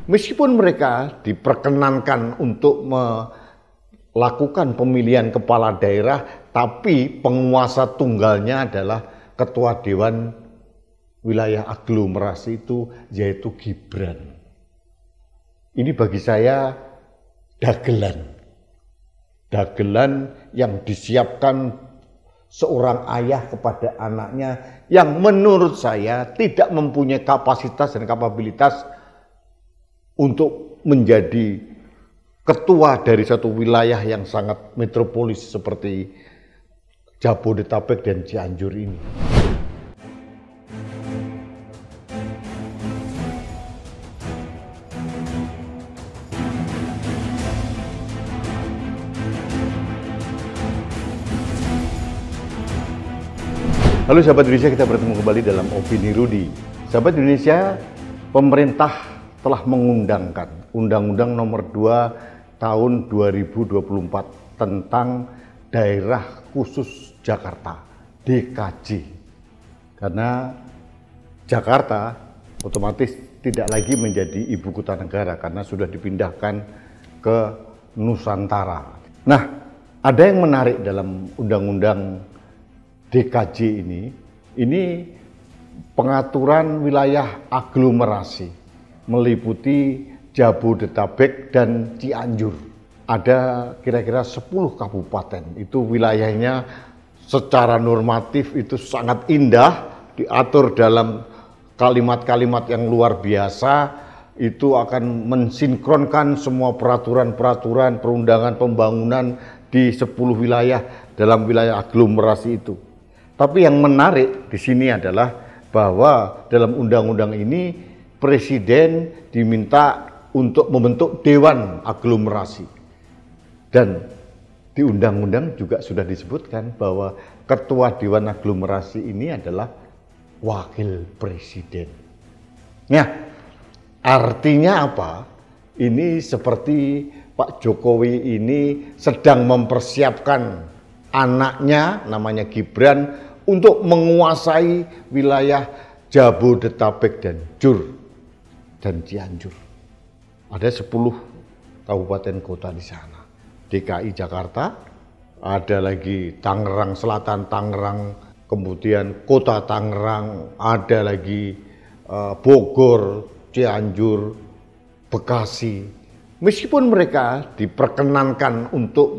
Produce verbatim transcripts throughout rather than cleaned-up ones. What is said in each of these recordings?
meskipun mereka diperkenankan untuk melakukan pemilihan kepala daerah, tapi penguasa tunggalnya adalah ketua dewan wilayah aglomerasi itu, yaitu Gibran. Ini bagi saya dagelan. Dagelan yang disiapkan seorang ayah kepada anaknya yang menurut saya tidak mempunyai kapasitas dan kapabilitas untuk menjadi ketua dari satu wilayah yang sangat metropolis seperti Jabodetabek dan Cianjur ini. Halo sahabat Indonesia, kita bertemu kembali dalam Opini Rudy. Sahabat Indonesia, pemerintah telah mengundangkan Undang-Undang Nomor dua Tahun dua ribu dua puluh empat tentang Daerah Khusus Jakarta, D K J. Karena Jakarta otomatis tidak lagi menjadi ibu kota negara karena sudah dipindahkan ke Nusantara. Nah, ada yang menarik dalam Undang-Undang D K J ini, ini pengaturan wilayah aglomerasi meliputi Jabodetabek dan Cianjur. Ada kira-kira sepuluh kabupaten, itu wilayahnya secara normatif itu sangat indah, diatur dalam kalimat-kalimat yang luar biasa, itu akan mensinkronkan semua peraturan-peraturan perundangan pembangunan di sepuluh wilayah dalam wilayah aglomerasi itu. Tapi yang menarik di sini adalah bahwa dalam undang-undang ini presiden diminta untuk membentuk dewan aglomerasi. Dan di undang-undang juga sudah disebutkan bahwa ketua dewan aglomerasi ini adalah wakil presiden. Nah, artinya apa? Ini seperti Pak Jokowi ini sedang mempersiapkan anaknya namanya Gibran untuk menguasai wilayah Jabodetabek dan Jur dan Cianjur. Ada sepuluh kabupaten kota di sana. D K I Jakarta, ada lagi Tangerang Selatan, Tangerang, kemudian Kota Tangerang, ada lagi uh, Bogor, Cianjur, Bekasi. Meskipun mereka diperkenankan untuk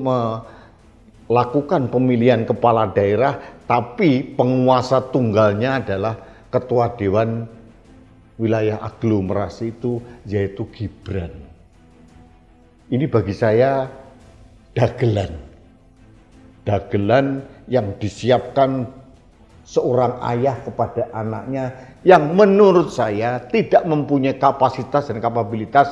melakukan pemilihan kepala daerah, tapi penguasa tunggalnya adalah ketua dewan wilayah aglomerasi itu, yaitu Gibran. Ini bagi saya dagelan. Dagelan yang disiapkan seorang ayah kepada anaknya yang menurut saya tidak mempunyai kapasitas dan kapabilitas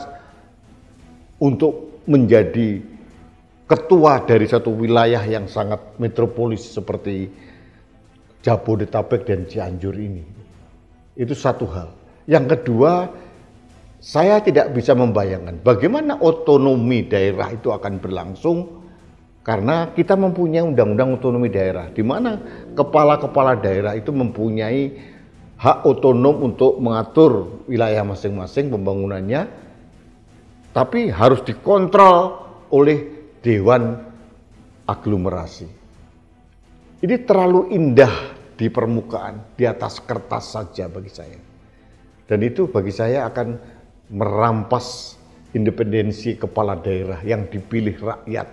untuk menjadi ketua dari satu wilayah yang sangat metropolis seperti Jabodetabek dan Cianjur ini. Itu satu hal. Yang kedua, saya tidak bisa membayangkan bagaimana otonomi daerah itu akan berlangsung karena kita mempunyai undang-undang otonomi daerah di mana kepala-kepala daerah itu mempunyai hak otonom untuk mengatur wilayah masing-masing pembangunannya, tapi harus dikontrol oleh dewan aglomerasi. Ini terlalu indah di permukaan, di atas kertas saja bagi saya. Dan itu bagi saya akan merampas independensi kepala daerah yang dipilih rakyat.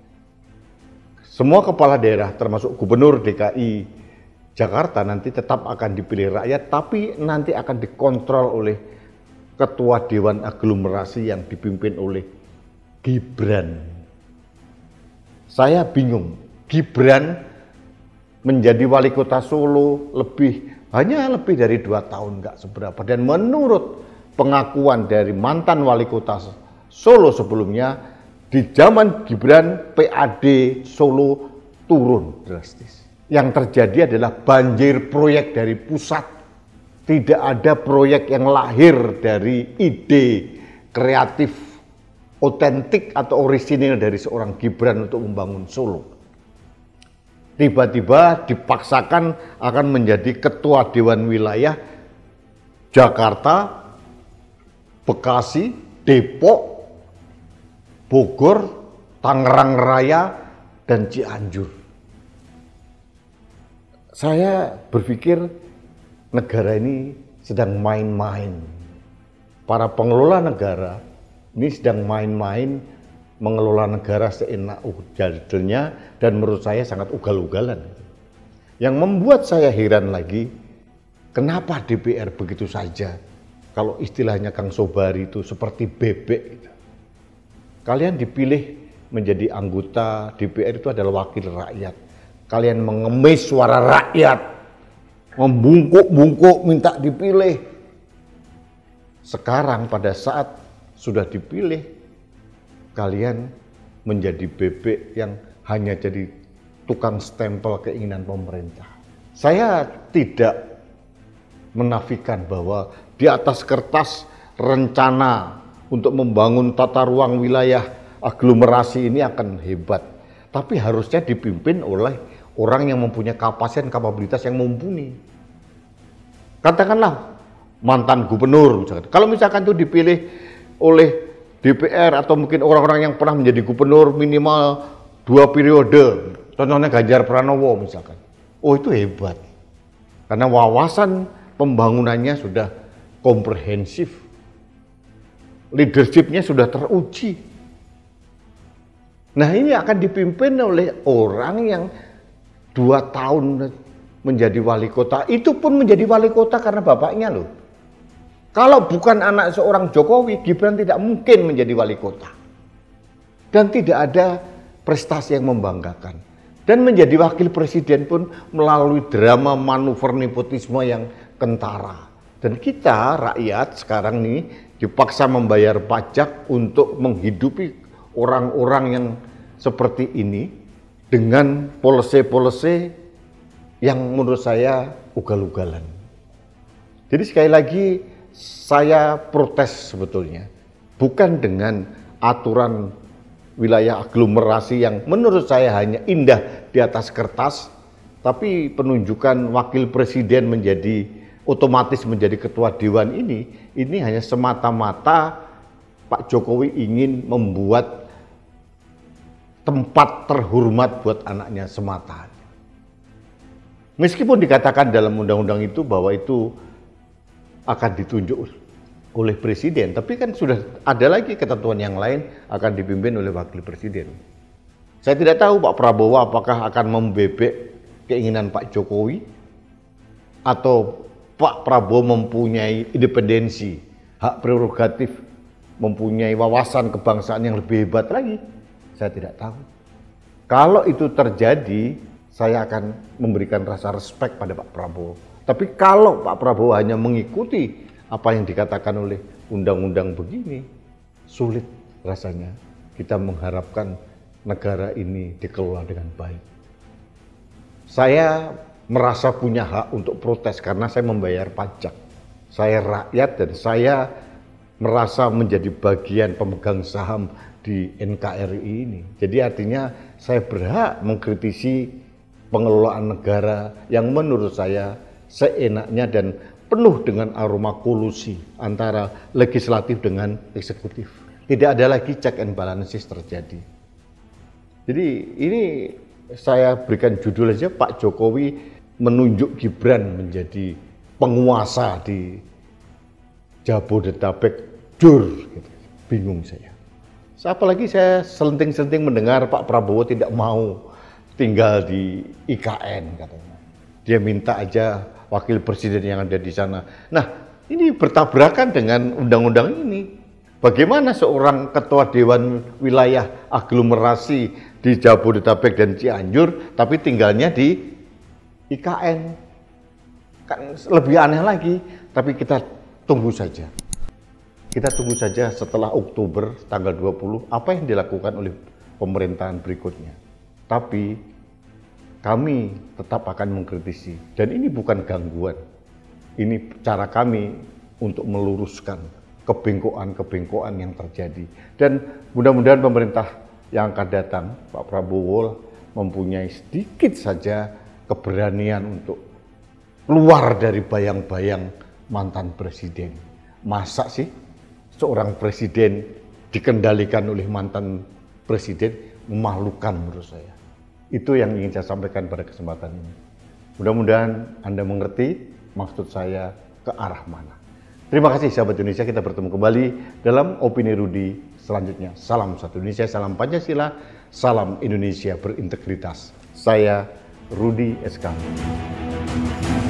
Semua kepala daerah termasuk gubernur D K I Jakarta nanti tetap akan dipilih rakyat, tapi nanti akan dikontrol oleh ketua dewan aglomerasi yang dipimpin oleh Gibran. Saya bingung, Gibran menjadi wali kota Solo lebih hanya lebih dari dua tahun, nggak seberapa. Dan menurut pengakuan dari mantan wali kota Solo sebelumnya, di zaman Gibran P A D Solo turun drastis. Yang terjadi adalah banjir proyek dari pusat. Tidak ada proyek yang lahir dari ide kreatif, otentik atau orisinil dari seorang Gibran untuk membangun Solo. Tiba-tiba dipaksakan akan menjadi ketua dewan wilayah Jakarta, Bekasi, Depok, Bogor, Tangerang Raya, dan Cianjur. Saya berpikir negara ini sedang main-main. Para pengelola negara ini sedang main-main mengelola negara seenak ugalnya, dan menurut saya sangat ugal-ugalan. Yang membuat saya heran lagi, kenapa D P R begitu saja, kalau istilahnya Kang Sobari itu seperti bebek. Kalian dipilih menjadi anggota D P R itu adalah wakil rakyat. Kalian mengemis suara rakyat, membungkuk-bungkuk minta dipilih. Sekarang pada saat sudah dipilih, kalian menjadi bebek yang hanya jadi tukang stempel keinginan pemerintah. Saya tidak menafikan bahwa di atas kertas rencana untuk membangun tata ruang wilayah aglomerasi ini akan hebat. Tapi harusnya dipimpin oleh orang yang mempunyai kapasitas dan kapabilitas yang mumpuni. Katakanlah mantan gubernur misalkan. Kalau misalkan itu dipilih oleh D P R atau mungkin orang-orang yang pernah menjadi gubernur minimal dua periode, contohnya Ganjar Pranowo misalkan. Oh, itu hebat. Karena wawasan pembangunannya sudah komprehensif. Leadership-nya sudah teruji. Nah, ini akan dipimpin oleh orang yang dua tahun menjadi wali kota. Itu pun menjadi wali kota karena bapaknya loh. Kalau bukan anak seorang Jokowi, Gibran tidak mungkin menjadi wali kota. Dan tidak ada prestasi yang membanggakan. Dan menjadi wakil presiden pun melalui drama manuver nepotisme yang kentara. Dan kita rakyat sekarang ini dipaksa membayar pajak untuk menghidupi orang-orang yang seperti ini dengan polisi-polisi yang menurut saya ugal-ugalan. Jadi sekali lagi saya protes sebetulnya, bukan dengan aturan wilayah aglomerasi yang menurut saya hanya indah di atas kertas, tapi penunjukan wakil presiden menjadi otomatis menjadi ketua dewan ini, ini hanya semata-mata Pak Jokowi ingin membuat tempat terhormat buat anaknya semata. Meskipun dikatakan dalam undang-undang itu bahwa itu akan ditunjuk oleh presiden, tapi kan sudah ada lagi ketentuan yang lain akan dipimpin oleh wakil presiden. Saya tidak tahu Pak Prabowo apakah akan membebek keinginan Pak Jokowi atau Pak Prabowo mempunyai independensi, hak prerogatif, mempunyai wawasan kebangsaan yang lebih hebat lagi. Saya tidak tahu. Kalau itu terjadi, saya akan memberikan rasa respek pada Pak Prabowo. Tapi kalau Pak Prabowo hanya mengikuti apa yang dikatakan oleh undang-undang begini, sulit rasanya kita mengharapkan negara ini dikelola dengan baik. Saya merasa punya hak untuk protes karena saya membayar pajak. Saya rakyat dan saya merasa menjadi bagian pemegang saham di N K R I ini. Jadi artinya saya berhak mengkritisi pengelolaan negara yang menurut saya seenaknya dan penuh dengan aroma kolusi antara legislatif dengan eksekutif. Tidak ada lagi check and balances terjadi. Jadi ini saya berikan judul aja, Pak Jokowi menunjuk Gibran menjadi penguasa di Jabodetabek jur. Gitu. Bingung saya. Apalagi saya selenting-selenting mendengar Pak Prabowo tidak mau tinggal di I K N katanya. Dia minta aja wakil presiden yang ada di sana. Nah, ini bertabrakan dengan undang-undang ini. Bagaimana seorang ketua dewan wilayah aglomerasi di Jabodetabek dan Cianjur, tapi tinggalnya di I K N? Kan lebih aneh lagi, tapi kita tunggu saja. Kita tunggu saja setelah Oktober tanggal dua puluh apa yang dilakukan oleh pemerintahan berikutnya. Tapi kami tetap akan mengkritisi. Dan ini bukan gangguan. Ini cara kami untuk meluruskan kebengkokan-kebengkokan yang terjadi. Dan mudah-mudahan pemerintah yang akan datang, Pak Prabowo mempunyai sedikit saja keberanian untuk keluar dari bayang-bayang mantan presiden. Masa sih seorang presiden dikendalikan oleh mantan presiden memalukan menurut saya. Itu yang ingin saya sampaikan pada kesempatan ini. Mudah-mudahan Anda mengerti maksud saya ke arah mana. Terima kasih sahabat Indonesia, kita bertemu kembali dalam Opini Rudi selanjutnya. Salam satu Indonesia, salam Pancasila, salam Indonesia berintegritas. Saya Rudi S K.